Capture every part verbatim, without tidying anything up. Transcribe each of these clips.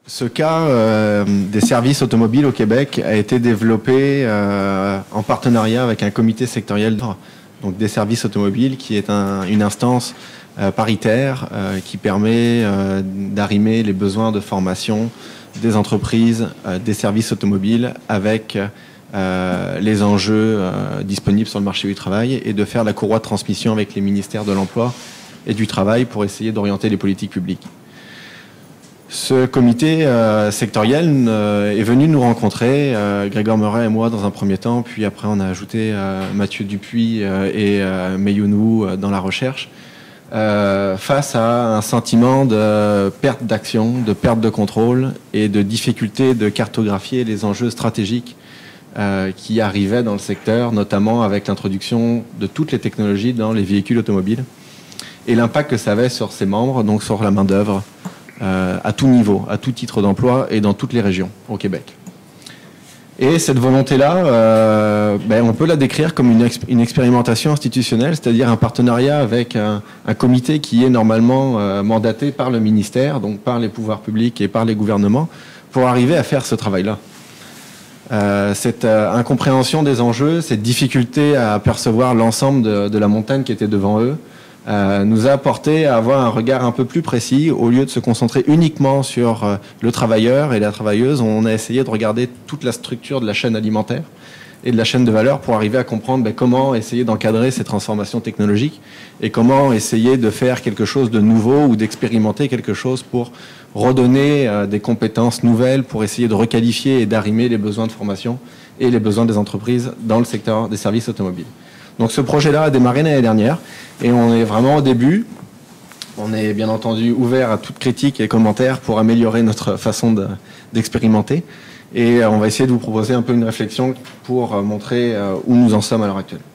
Ce cas euh, des services automobiles au Québec a été développé euh, en partenariat avec un comité sectoriel donc des services automobiles qui est un, une instance euh, paritaire euh, qui permet euh, d'arrimer les besoins de formation des entreprises, euh, des services automobiles avec euh, les enjeux euh, disponibles sur le marché du travail et de faire la courroie de transmission avec les ministères de l'Emploi et du Travail pour essayer d'orienter les politiques publiques. Ce comité euh, sectoriel euh, est venu nous rencontrer, euh, Grégoire Moret et moi dans un premier temps, puis après on a ajouté euh, Mathieu Dupuis euh, et euh, Meyounou euh, dans la recherche, euh, face à un sentiment de perte d'action, de perte de contrôle et de difficulté de cartographier les enjeux stratégiques euh, qui arrivaient dans le secteur, notamment avec l'introduction de toutes les technologies dans les véhicules automobiles et l'impact que ça avait sur ses membres, donc sur la main-d'œuvre. Euh, à tout niveau, à tout titre d'emploi et dans toutes les régions au Québec. Et cette volonté-là, euh, ben, on peut la décrire comme une, exp une expérimentation institutionnelle, c'est-à-dire un partenariat avec un, un comité qui est normalement euh, mandaté par le ministère, donc par les pouvoirs publics et par les gouvernements, pour arriver à faire ce travail-là. Euh, cette euh, incompréhension des enjeux, cette difficulté à percevoir l'ensemble de, de la montagne qui était devant eux, Euh, nous a apporté à avoir un regard un peu plus précis. Au lieu de se concentrer uniquement sur euh, le travailleur et la travailleuse, on a essayé de regarder toute la structure de la chaîne alimentaire et de la chaîne de valeur pour arriver à comprendre ben, comment essayer d'encadrer ces transformations technologiques et comment essayer de faire quelque chose de nouveau ou d'expérimenter quelque chose pour redonner euh, des compétences nouvelles, pour essayer de requalifier et d'arrimer les besoins de formation et les besoins des entreprises dans le secteur des services automobiles. Donc ce projet-là a démarré l'année dernière et on est vraiment au début. On est bien entendu ouvert à toute critique et commentaires pour améliorer notre façon d'expérimenter. De, et on va essayer de vous proposer un peu une réflexion pour montrer où nous en sommes à l'heure actuelle.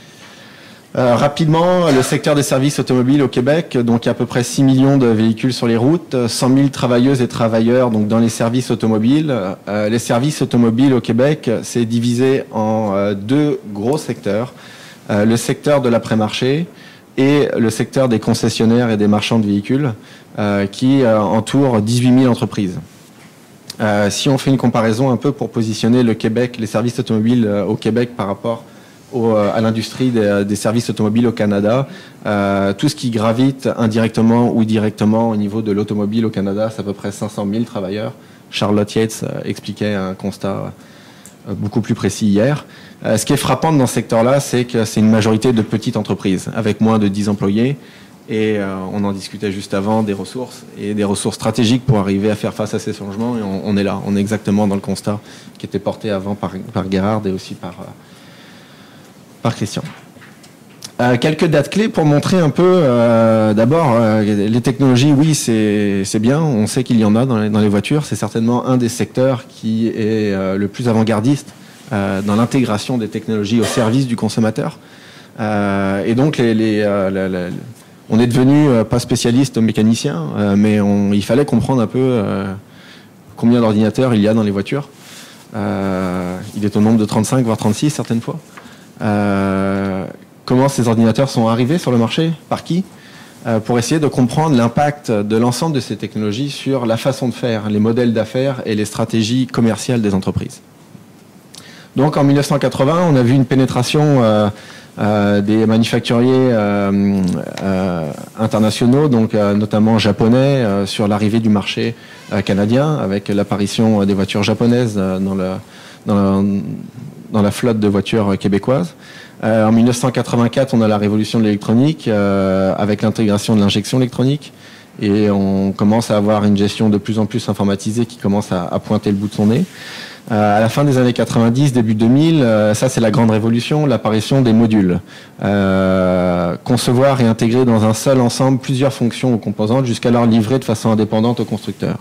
Euh, rapidement, le secteur des services automobiles au Québec, donc il y a à peu près six millions de véhicules sur les routes, cent mille travailleuses et travailleurs donc dans les services automobiles. Euh, les services automobiles au Québec, c'est divisé en euh, deux gros secteurs. Euh, le secteur de l'après-marché et le secteur des concessionnaires et des marchands de véhicules euh, qui euh, entourent dix-huit mille entreprises. Euh, si on fait une comparaison un peu pour positionner le Québec, les services automobiles euh, au Québec par rapport au, euh, à l'industrie des, des services automobiles au Canada, euh, tout ce qui gravite indirectement ou directement au niveau de l'automobile au Canada, c'est à peu près cinq cent mille travailleurs. Charlotte Yates euh, expliquait un constat euh, beaucoup plus précis hier. Euh, ce qui est frappant dans ce secteur-là, c'est que c'est une majorité de petites entreprises avec moins de dix employés et euh, on en discutait juste avant des ressources et des ressources stratégiques pour arriver à faire face à ces changements et on, on est là, on est exactement dans le constat qui était porté avant par, par Gerhard et aussi par, euh, par Christian. Euh, quelques dates clés pour montrer un peu, euh, d'abord, euh, les technologies, oui, c'est bien, on sait qu'il y en a dans les, dans les voitures, c'est certainement un des secteurs qui est euh, le plus avant-gardiste Euh, dans l'intégration des technologies au service du consommateur. Euh, et donc, les, les, euh, la, la, on est devenu euh, pas spécialiste mécanicien, euh, mais on, il fallait comprendre un peu euh, combien d'ordinateurs il y a dans les voitures. Euh, il est au nombre de trente-cinq, voire trente-six certaines fois. Euh, comment ces ordinateurs sont arrivés sur le marché? Par qui? euh, Pour essayer de comprendre l'impact de l'ensemble de ces technologies sur la façon de faire, les modèles d'affaires et les stratégies commerciales des entreprises. Donc en mille neuf cent quatre-vingts, on a vu une pénétration euh, euh, des manufacturiers euh, euh, internationaux, donc euh, notamment japonais, euh, sur l'arrivée du marché euh, canadien, avec l'apparition des voitures japonaises euh, dans, le, dans, la, dans la flotte de voitures québécoises. Euh, en mille neuf cent quatre-vingt-quatre, on a la révolution de l'électronique, euh, avec l'intégration de l'injection électronique, et on commence à avoir une gestion de plus en plus informatisée qui commence à, à pointer le bout de son nez. Euh, à la fin des années quatre-vingt-dix, début deux mille, euh, ça c'est la grande révolution, l'apparition des modules. Euh, concevoir et intégrer dans un seul ensemble plusieurs fonctions ou composantes, jusqu'alors livrées de façon indépendante aux constructeurs.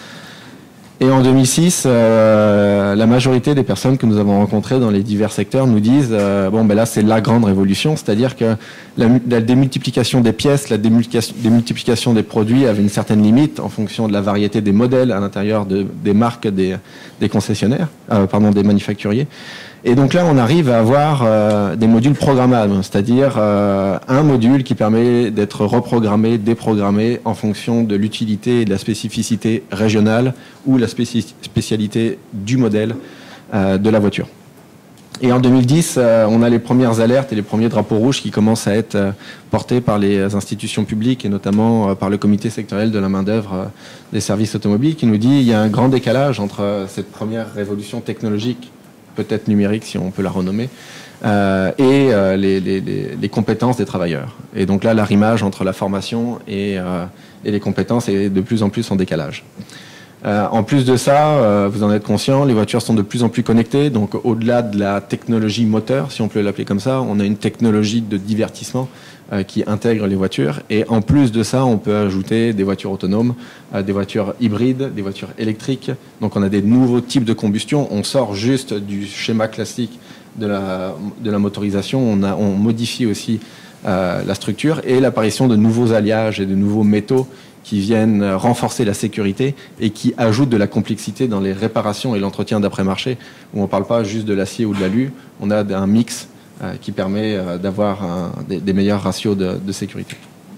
Et en deux mille six, euh, la majorité des personnes que nous avons rencontrées dans les divers secteurs nous disent euh, bon ben là c'est la grande révolution, c'est-à-dire que la, la démultiplication des pièces, la démultiplication, démultiplication des produits avait une certaine limite en fonction de la variété des modèles à l'intérieur de, des marques des, des concessionnaires, euh, pardon des manufacturiers. Et donc là, on arrive à avoir euh, des modules programmables, c'est-à-dire euh, un module qui permet d'être reprogrammé, déprogrammé en fonction de l'utilité et de la spécificité régionale ou la spéci spécialité du modèle euh, de la voiture. Et en deux mille dix, euh, on a les premières alertes et les premiers drapeaux rouges qui commencent à être euh, portés par les institutions publiques et notamment euh, par le comité sectoriel de la main-d'œuvre euh, des services automobiles qui nous dit qu'il y a un grand décalage entre euh, cette première révolution technologique, peut-être numérique si on peut la renommer, euh, et euh, les, les, les compétences des travailleurs. Et donc là, l'arrimage entre la formation et, euh, et les compétences est de plus en plus en décalage. Euh, en plus de ça, euh, vous en êtes conscient, les voitures sont de plus en plus connectées, donc au-delà de la technologie moteur, si on peut l'appeler comme ça, on a une technologie de divertissement euh, qui intègre les voitures. Et en plus de ça, on peut ajouter des voitures autonomes, euh, des voitures hybrides, des voitures électriques. Donc on a des nouveaux types de combustion. On sort juste du schéma classique de la, de la motorisation. On, a, on modifie aussi euh, la structure et l'apparition de nouveaux alliages et de nouveaux métaux qui viennent renforcer la sécurité et qui ajoutent de la complexité dans les réparations et l'entretien d'après-marché, où on ne parle pas juste de l'acier ou de l'alu, on a un mix euh, qui permet euh, d'avoir des, des meilleurs ratios de, de sécurité.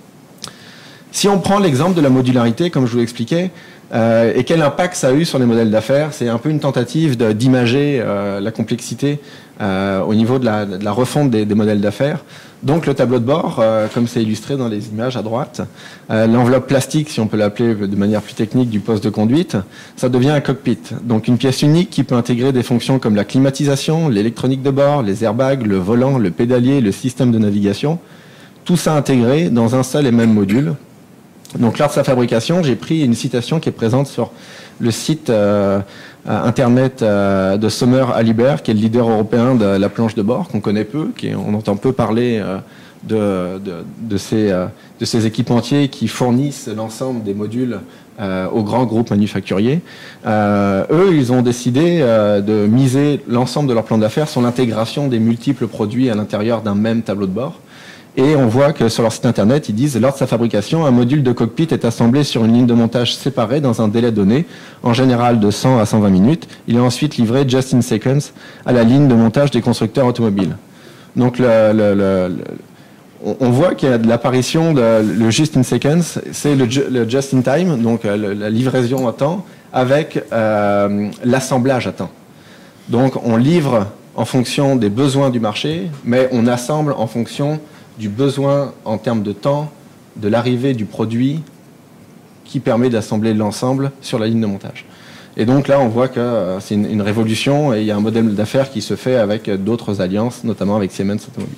Si on prend l'exemple de la modularité, comme je vous l'expliquais, euh, et quel impact ça a eu sur les modèles d'affaires, c'est un peu une tentative d'imager euh, la complexité euh, au niveau de la, de la refonte des, des modèles d'affaires. Donc le tableau de bord, euh, comme c'est illustré dans les images à droite, euh, l'enveloppe plastique, si on peut l'appeler de manière plus technique, du poste de conduite, ça devient un cockpit. Donc une pièce unique qui peut intégrer des fonctions comme la climatisation, l'électronique de bord, les airbags, le volant, le pédalier, le système de navigation. Tout ça intégré dans un seul et même module. Donc lors de sa fabrication, j'ai pris une citation qui est présente sur le site euh, internet euh, de Sommer Alibert, qui est le leader européen de la planche de bord, qu'on connaît peu, qui est, on entend peu parler euh, de, de, de, ces, euh, de ces équipementiers qui fournissent l'ensemble des modules euh, aux grands groupes manufacturiers. Euh, eux, ils ont décidé euh, de miser l'ensemble de leur plan d'affaires sur l'intégration des multiples produits à l'intérieur d'un même tableau de bord. Et on voit que sur leur site internet, ils disent, lors de sa fabrication, un module de cockpit est assemblé sur une ligne de montage séparée dans un délai donné, en général de cent à cent vingt minutes. Il est ensuite livré just in seconds à la ligne de montage des constructeurs automobiles. Donc le, le, le, le, on voit qu'il y a de l'apparition de le just in seconds, c'est le, le just in time, donc le, la livraison à temps, avec euh, l'assemblage à temps. Donc on livre en fonction des besoins du marché, mais on assemble en fonction du besoin en termes de temps, de l'arrivée du produit qui permet d'assembler l'ensemble sur la ligne de montage. Et donc là, on voit que euh, c'est une, une révolution et il y a un modèle d'affaires qui se fait avec d'autres alliances, notamment avec Siemens Automobile.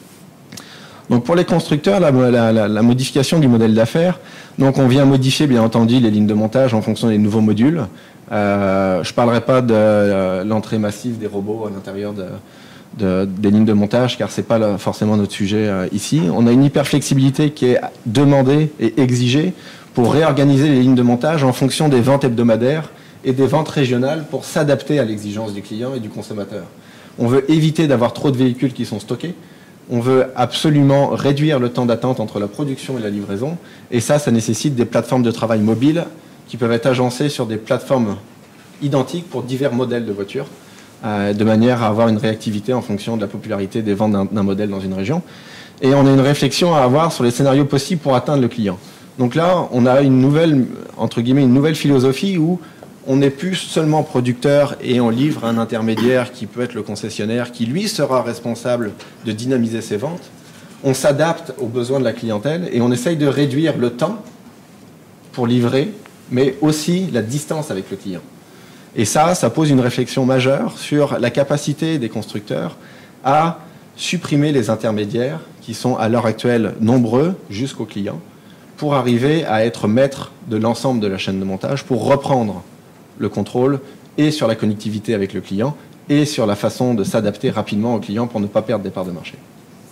Donc pour les constructeurs, la, la, la, la modification du modèle d'affaires, donc on vient modifier bien entendu les lignes de montage en fonction des nouveaux modules. Euh, je ne parlerai pas de euh, l'entrée massive des robots à l'intérieur de De, des lignes de montage, car ce n'est pas là, forcément notre sujet euh, ici. On a une hyperflexibilité qui est demandée et exigée pour réorganiser les lignes de montage en fonction des ventes hebdomadaires et des ventes régionales pour s'adapter à l'exigence du client et du consommateur. On veut éviter d'avoir trop de véhicules qui sont stockés. On veut absolument réduire le temps d'attente entre la production et la livraison. Et ça, ça nécessite des plateformes de travail mobiles qui peuvent être agencées sur des plateformes identiques pour divers modèles de voitures, de manière à avoir une réactivité en fonction de la popularité des ventes d'un modèle dans une région. Et on a une réflexion à avoir sur les scénarios possibles pour atteindre le client. Donc là, on a une nouvelle, entre guillemets, une nouvelle philosophie où on n'est plus seulement producteur et on livre un intermédiaire qui peut être le concessionnaire, qui lui sera responsable de dynamiser ses ventes. On s'adapte aux besoins de la clientèle et on essaye de réduire le temps pour livrer, mais aussi la distance avec le client. Et ça, ça pose une réflexion majeure sur la capacité des constructeurs à supprimer les intermédiaires qui sont à l'heure actuelle nombreux jusqu'aux clients pour arriver à être maître de l'ensemble de la chaîne de montage, pour reprendre le contrôle et sur la connectivité avec le client et sur la façon de s'adapter rapidement au client pour ne pas perdre des parts de marché.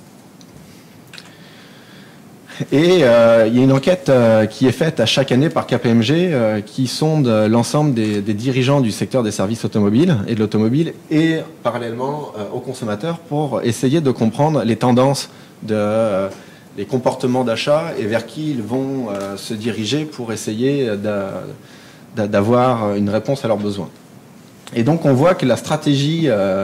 Et euh, il y a une enquête euh, qui est faite à chaque année par K P M G euh, qui sonde l'ensemble des, des dirigeants du secteur des services automobiles et de l'automobile et parallèlement euh, aux consommateurs pour essayer de comprendre les tendances, de, euh, les comportements d'achat et vers qui ils vont euh, se diriger pour essayer d'avoir une réponse à leurs besoins. Et donc on voit que la stratégie euh,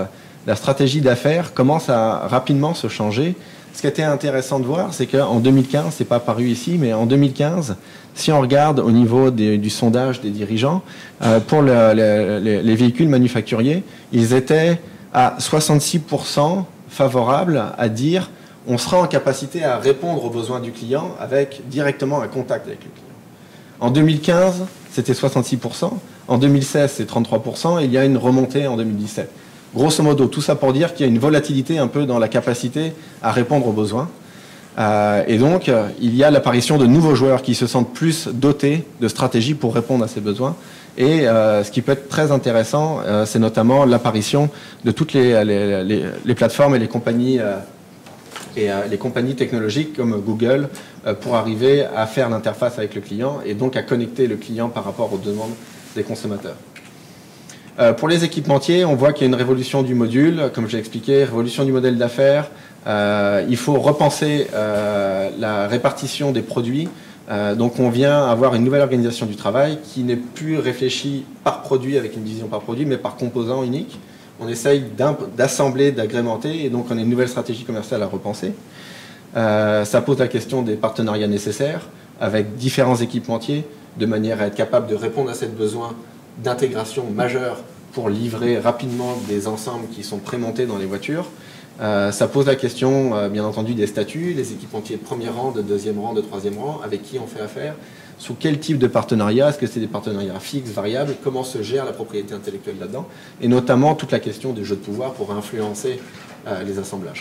la stratégie d'affaires commence à rapidement se changer. Ce qui était intéressant de voir, c'est qu'en deux mille quinze, c'est pas apparu ici, mais en deux mille quinze, si on regarde au niveau des, du sondage des dirigeants, euh, pour le, le, les, les véhicules manufacturiers, ils étaient à soixante-six pour cent favorables à dire on sera en capacité à répondre aux besoins du client avec directement un contact avec le client. En deux mille quinze, c'était soixante-six pour cent. En deux mille seize, c'est trente-trois pour cent. Et il y a une remontée en deux mille dix-sept. Grosso modo, tout ça pour dire qu'il y a une volatilité un peu dans la capacité à répondre aux besoins. Euh, et donc, euh, il y a l'apparition de nouveaux joueurs qui se sentent plus dotés de stratégies pour répondre à ces besoins. Et euh, ce qui peut être très intéressant, euh, c'est notamment l'apparition de toutes les, les, les, les plateformes et les compagnies, euh, et, euh, les compagnies technologiques comme Google euh, pour arriver à faire l'interface avec le client et donc à connecter le client par rapport aux demandes des consommateurs. Euh, pour les équipementiers, on voit qu'il y a une révolution du module, comme j'ai expliqué, révolution du modèle d'affaires. Euh, il faut repenser euh, la répartition des produits. Euh, donc on vient avoir une nouvelle organisation du travail qui n'est plus réfléchie par produit avec une division par produit, mais par composant unique. On essaye d'assembler, d'agrémenter, et donc on a une nouvelle stratégie commerciale à repenser. Euh, ça pose la question des partenariats nécessaires avec différents équipementiers, de manière à être capable de répondre à ces besoins d'intégration majeure pour livrer rapidement des ensembles qui sont prémontés dans les voitures. Euh, ça pose la question, euh, bien entendu, des statuts, les équipementiers de premier rang, de deuxième rang, de troisième rang, avec qui on fait affaire, sous quel type de partenariat, est-ce que c'est des partenariats fixes, variables, comment se gère la propriété intellectuelle là-dedans, et notamment toute la question des jeux de pouvoir pour influencer euh, les assemblages.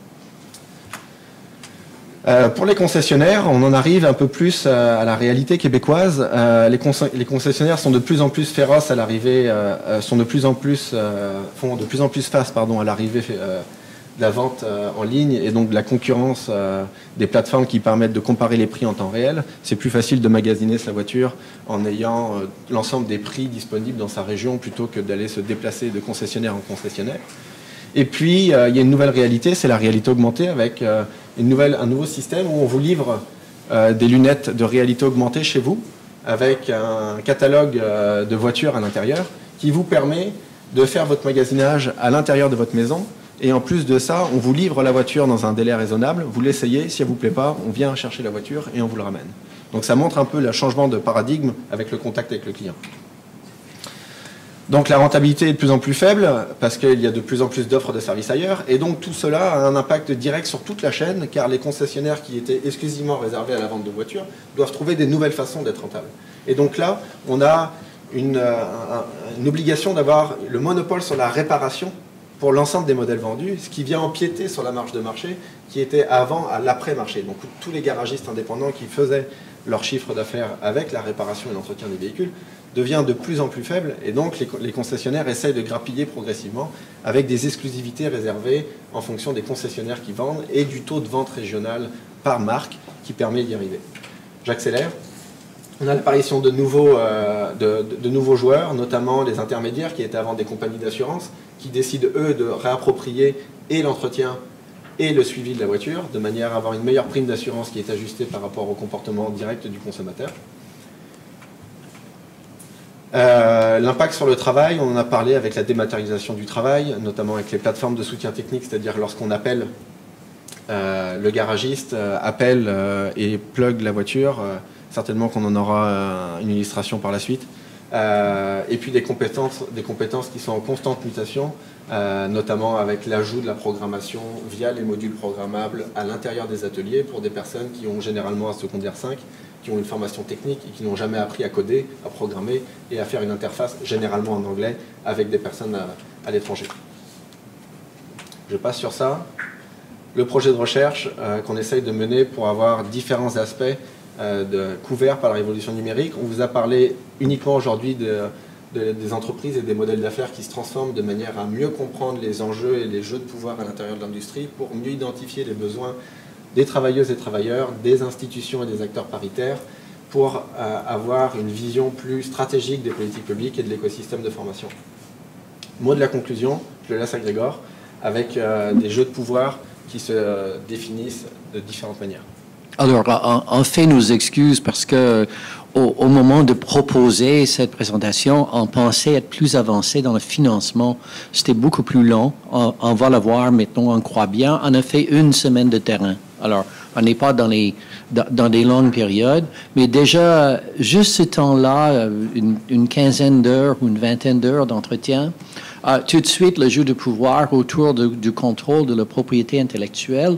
Euh, pour les concessionnaires, on en arrive un peu plus euh, à la réalité québécoise. Euh, les, les concessionnaires sont de plus en plus féroces à l'arrivée, euh, sont de plus en plus euh, font de plus en plus face, pardon, à l'arrivée euh, de la vente euh, en ligne et donc de la concurrence euh, des plateformes qui permettent de comparer les prix en temps réel. C'est plus facile de magasiner sa voiture en ayant euh, l'ensemble des prix disponibles dans sa région plutôt que d'aller se déplacer de concessionnaire en concessionnaire. Et puis, euh, il y a une nouvelle réalité, c'est la réalité augmentée avec euh, une nouvelle, un nouveau système où on vous livre euh, des lunettes de réalité augmentée chez vous avec un catalogue euh, de voitures à l'intérieur qui vous permet de faire votre magasinage à l'intérieur de votre maison. Et en plus de ça, on vous livre la voiture dans un délai raisonnable, vous l'essayez, si elle ne vous plaît pas, on vient chercher la voiture et on vous la ramène. Donc ça montre un peu le changement de paradigme avec le contact avec le client. Donc la rentabilité est de plus en plus faible parce qu'il y a de plus en plus d'offres de services ailleurs et donc tout cela a un impact direct sur toute la chaîne car les concessionnaires qui étaient exclusivement réservés à la vente de voitures doivent trouver des nouvelles façons d'être rentables. Et donc là, on a une, euh, une obligation d'avoir le monopole sur la réparation pour l'ensemble des modèles vendus, ce qui vient empiéter sur la marge de marché qui était avant à l'après-marché. Donc tous les garagistes indépendants qui faisaient leur chiffre d'affaires avec la réparation et l'entretien des véhicules devient de plus en plus faible et donc les, les concessionnaires essayent de grappiller progressivement avec des exclusivités réservées en fonction des concessionnaires qui vendent et du taux de vente régional par marque qui permet d'y arriver. J'accélère. On a l'apparition de, euh, de, de, de nouveaux joueurs, notamment les intermédiaires qui étaient avant des compagnies d'assurance qui décident eux de réapproprier et l'entretien et le suivi de la voiture de manière à avoir une meilleure prime d'assurance qui est ajustée par rapport au comportement direct du consommateur. Euh, L'impact sur le travail, on en a parlé avec la dématérialisation du travail, notamment avec les plateformes de soutien technique, c'est-à-dire lorsqu'on appelle euh, le garagiste, euh, appelle euh, et plug la voiture, euh, certainement qu'on en aura euh, une illustration par la suite. Euh, et puis des compétences, des compétences qui sont en constante mutation, euh, notamment avec l'ajout de la programmation via les modules programmables à l'intérieur des ateliers pour des personnes qui ont généralement un secondaire cinq, qui ont une formation technique et qui n'ont jamais appris à coder, à programmer et à faire une interface généralement en anglais avec des personnes à, à l'étranger. Je passe sur ça. Le projet de recherche euh, qu'on essaye de mener pour avoir différents aspects euh, de, couverts par la révolution numérique. On vous a parlé uniquement aujourd'hui de, de, des entreprises et des modèles d'affaires qui se transforment de manière à mieux comprendre les enjeux et les jeux de pouvoir à l'intérieur de l'industrie pour mieux identifier les besoins des travailleuses et travailleurs, des institutions et des acteurs paritaires pour euh, avoir une vision plus stratégique des politiques publiques et de l'écosystème de formation. Mot de la conclusion, je le laisse à Grégor, avec euh, des jeux de pouvoir qui se euh, définissent de différentes manières. Alors, en, en fait, nos excuses parce que au, au moment de proposer cette présentation, on pensait être plus avancé dans le financement. C'était beaucoup plus long. On, on va le voir maintenant, on croit bien. On a fait une semaine de terrain. Alors, on n'est pas dans les dans, dans des longues périodes, mais déjà, juste ce temps-là, une, une quinzaine d'heures ou une vingtaine d'heures d'entretien, euh, tout de suite, le jeu de pouvoir autour de, du contrôle de la propriété intellectuelle,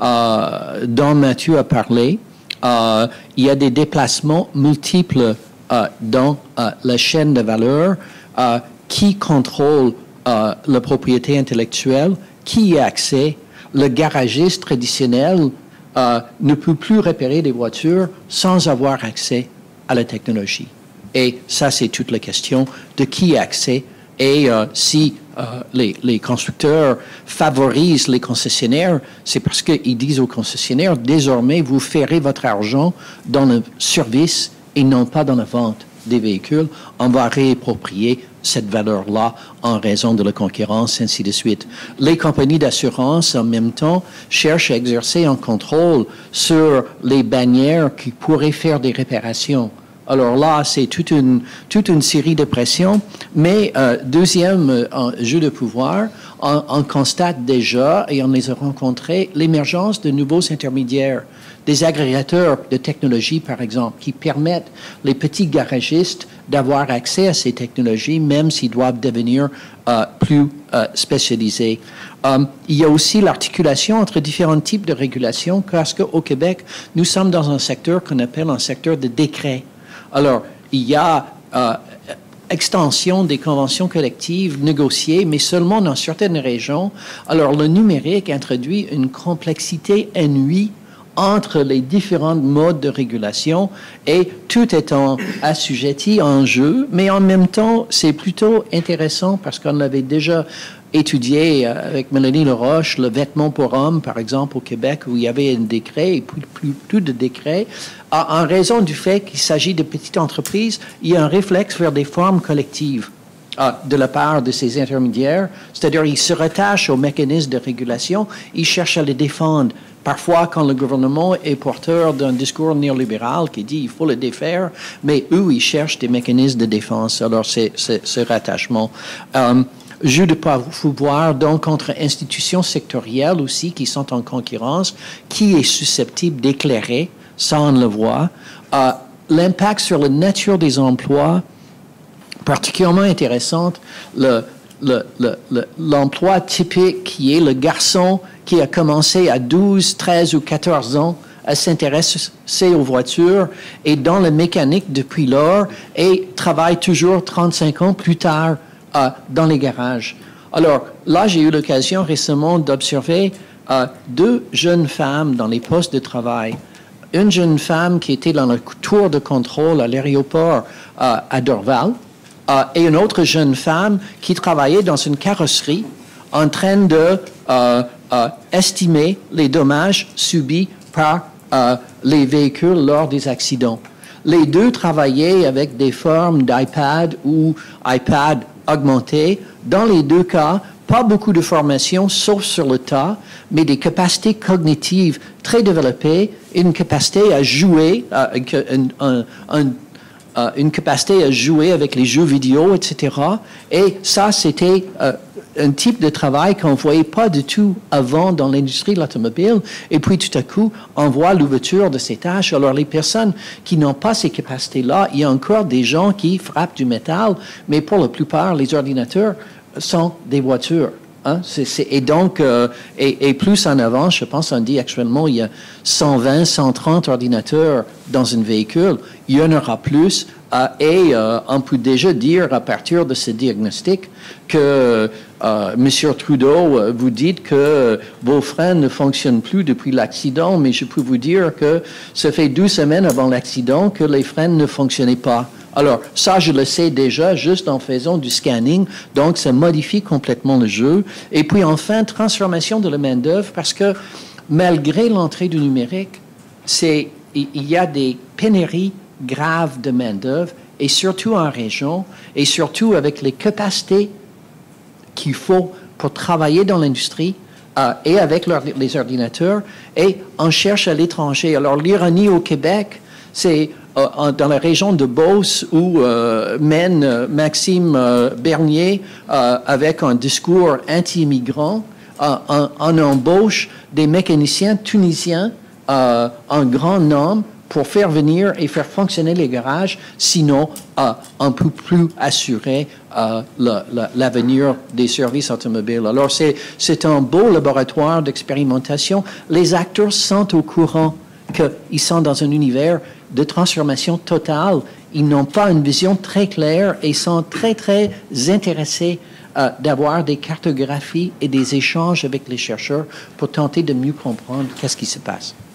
euh, dont Mathieu a parlé. Euh, il y a des déplacements multiples euh, dans euh, la chaîne de valeur euh, qui contrôle euh, la propriété intellectuelle, qui y a accès. Le garagiste traditionnel euh, ne peut plus réparer des voitures sans avoir accès à la technologie. Et ça, c'est toute la question de qui y a accès. Et euh, si euh, les, les constructeurs favorisent les concessionnaires, c'est parce qu'ils disent aux concessionnaires, désormais, vous ferez votre argent dans le service et non pas dans la vente des véhicules. On va réapproprier cette valeur-là en raison de la concurrence, ainsi de suite. Les compagnies d'assurance, en même temps, cherchent à exercer un contrôle sur les bannières qui pourraient faire des réparations. Alors là, c'est toute une, toute une série de pressions. Mais euh, deuxième euh, jeu de pouvoir, on, on constate déjà, et on les a rencontrés, l'émergence de nouveaux intermédiaires, des agrégateurs de technologies, par exemple, qui permettent les petits garagistes d'avoir accès à ces technologies, même s'ils doivent devenir euh, plus euh, spécialisés. Um, il y a aussi l'articulation entre différents types de régulation, parce qu'au Québec, nous sommes dans un secteur qu'on appelle un secteur de décret. Alors, il y a euh, extension des conventions collectives négociées, mais seulement dans certaines régions. Alors, le numérique introduit une complexité inouïe entre les différents modes de régulation et tout étant assujetti en jeu, mais en même temps, c'est plutôt intéressant parce qu'on l'avait déjà étudié avec Mélanie Laroche, le vêtement pour hommes, par exemple, au Québec, où il y avait un décret et plus, plus, plus de décrets. En raison du fait qu'il s'agit de petites entreprises, il y a un réflexe vers des formes collectives euh, de la part de ces intermédiaires, c'est-à-dire ils se rattachent aux mécanismes de régulation, ils cherchent à les défendre. Parfois, quand le gouvernement est porteur d'un discours néolibéral qui dit il faut le défaire, mais eux, ils cherchent des mécanismes de défense. Alors, c'est ce rattachement. Euh, jeu de pouvoir, donc, entre institutions sectorielles aussi qui sont en concurrence, qui est susceptible d'éclairer, ça on le voit. Euh, L'impact sur la nature des emplois, particulièrement intéressante, le, le, le, le, l'emploi typique qui est le garçon qui a commencé à douze, treize ou quatorze ans à s'intéresser aux voitures et dans la mécanique depuis lors et travaille toujours trente-cinq ans plus tard euh, dans les garages. Alors là, j'ai eu l'occasion récemment d'observer euh, deux jeunes femmes dans les postes de travail. Une jeune femme qui était dans le tour de contrôle à l'aéroport euh, à Dorval euh, et une autre jeune femme qui travaillait dans une carrosserie en train de euh, euh, estimer les dommages subis par euh, les véhicules lors des accidents. Les deux travaillaient avec des formes d'iPad ou iPad augmenté. Dans les deux cas, pas beaucoup de formation, sauf sur le tas, mais des capacités cognitives très développées, une capacité à jouer, euh, un, un, un, euh, une capacité à jouer avec les jeux vidéo, et cetera. Et ça, c'était euh, un type de travail qu'on ne voyait pas du tout avant dans l'industrie de l'automobile. Et puis, tout à coup, on voit l'ouverture de ces tâches. Alors, les personnes qui n'ont pas ces capacités-là, il y a encore des gens qui frappent du métal, mais pour la plupart, les ordinateurs sont des voitures. Hein? C'est, c'est, et donc, euh, et, et plus en avant, je pense, on dit actuellement, il y a cent vingt, cent trente ordinateurs dans un véhicule. Il y en aura plus. Euh, et euh, on peut déjà dire, à partir de ce diagnostic, que euh, M. Trudeau, vous dites que vos freins ne fonctionnent plus depuis l'accident, mais je peux vous dire que ça fait douze semaines avant l'accident que les freins ne fonctionnaient pas. Alors, ça, je le sais déjà juste en faisant du scanning, donc ça modifie complètement le jeu. Et puis enfin, transformation de la main-d'œuvre, parce que malgré l'entrée du numérique, c'est, il y a des pénuries graves de main-d'œuvre, et surtout en région, et surtout avec les capacités qu'il faut pour travailler dans l'industrie. euh, et avec leur, les ordinateurs, et on cherche à l'étranger. Alors, l'ironie au Québec, c'est euh, dans la région de Beauce où euh, mène euh, Maxime euh, Bernier euh, avec un discours anti-immigrant, euh, on, on embauche des mécaniciens tunisiens euh, en grand nombre pour faire venir et faire fonctionner les garages, sinon euh, on ne peut plus assurer euh, l'avenir des services automobiles. Alors c'est, c'est un beau laboratoire d'expérimentation. Les acteurs sont au courant qu'ils sont dans un univers de transformation totale. Ils n'ont pas une vision très claire et sont très, très intéressés euh, d'avoir des cartographies et des échanges avec les chercheurs pour tenter de mieux comprendre qu'est-ce qui se passe.